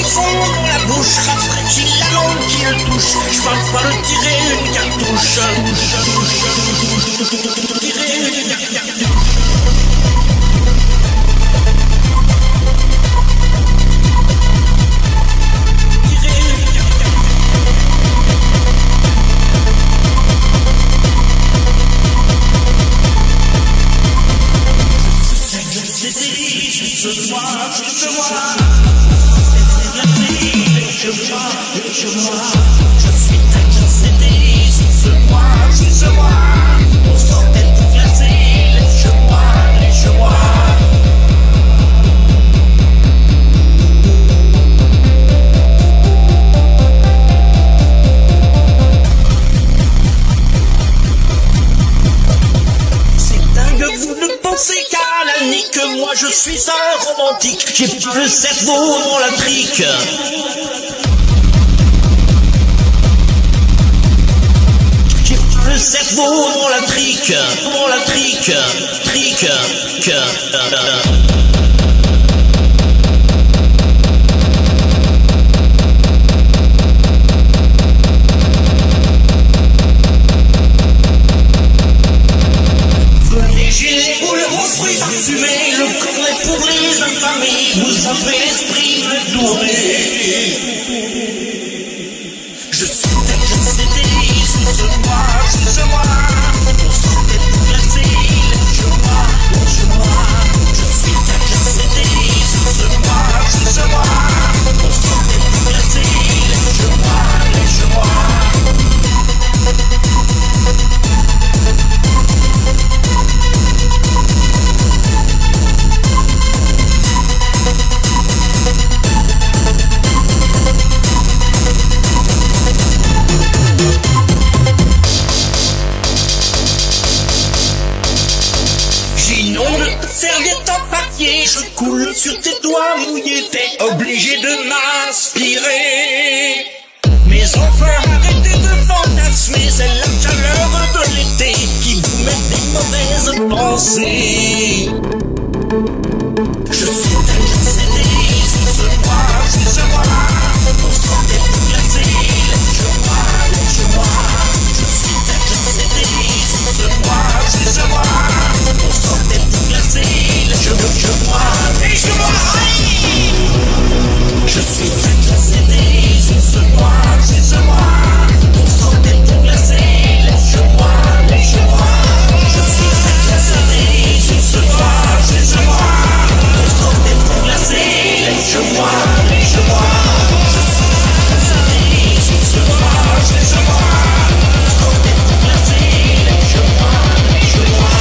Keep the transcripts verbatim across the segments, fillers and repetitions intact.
qui fond dans la bouche, rafraîchit la langue qui le touche. Je parle pas de tirer une cartouche. Tirer une cartouche. Je vois, je vois, je vois, je vois, je suis tellement cédé, je vois, je vois, on sortait tout glacé, je vois, je vois. C'est dingue, vous ne pensez qu'à la nique, moi je suis un romantique, j'ai pas le cerveau dans la trique. J'ai pas le cerveau dans la trique, dans la trique, trique, que. Le cornet pour les infamés, vous avez l'esprit de doué. Je suis tellement cédé, sous ce moi, sous ce moi, on sortait tout glacé, je vois, je vois. Je suis tellement cédé, sous ce moi, sous ce moi, on sortait tout glacé, je vois, je vois. Serviette en papier, je coule sur tes doigts mouillés, t'es obligé de m'aspirer. Mes enfants, arrêtez de fantasmer, c'est la chaleur de l'été qui vous met des mauvaises pensées. Je suis tellement cédé, sous ce moi, sous ce moi, on sortait tout glacé, je vois, je vois. Je suis tellement cédé, sous ce moi, sous ce moi, on sortait tout glacé, je, je vois, et je vois. Je suis tellement cédé, sous ce moi, sous ce moi, on sortait tout glacé, je vois, et je vois. Je suis tellement cédé, sous ce moi, sous ce moi, on sortait tout glacé, je vois, et je vois. Je suis tellement cédé, sous ce moi, sous ce moi, on sortait tout glacé, je vois, et je vois.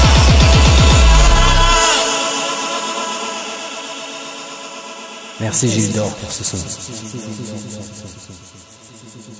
Merci Gilles d'Or pour ce son.